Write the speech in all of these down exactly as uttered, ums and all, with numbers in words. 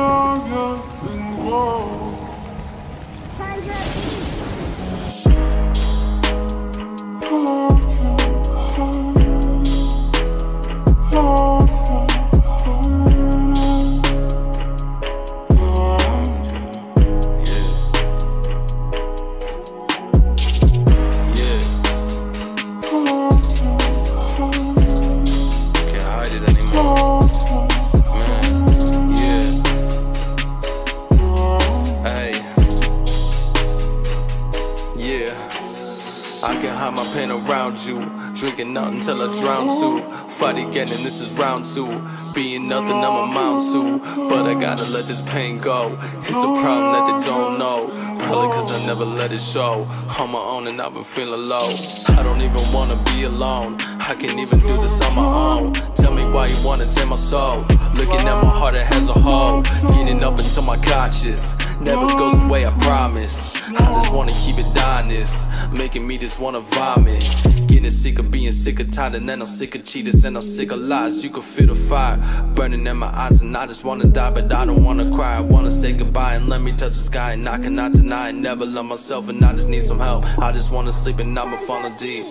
I can hide my pain around you, drinking nothing till I drown too. Fight again and this is round two. Being nothing I'm amount to, but I gotta let this pain go. It's a problem that they don't know, probably cause I never let it show. On my own and I've been feeling low. I don't even wanna be alone, I can't even do this on my own. Tell me why you wanna take my soul. Looking at my heart as a whole, getting up into my conscious. Never goes away, I promise. I just wanna keep it honest, making me just wanna vomit. Getting sick of being sick of tired, and then I'm sick of cheaters and I'm sick of lies. You can feel the fire burning in my eyes, and I just wanna die, but I don't wanna cry. I wanna say goodbye and let me touch the sky, and I cannot deny it. Never love myself and I just need some help. I just wanna sleep and I'ma fall deep.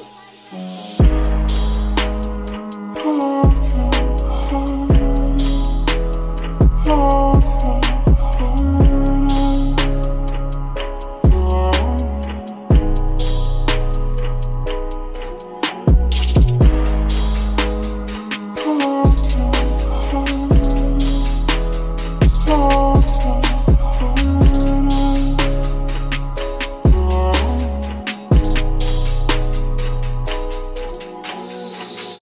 Oh,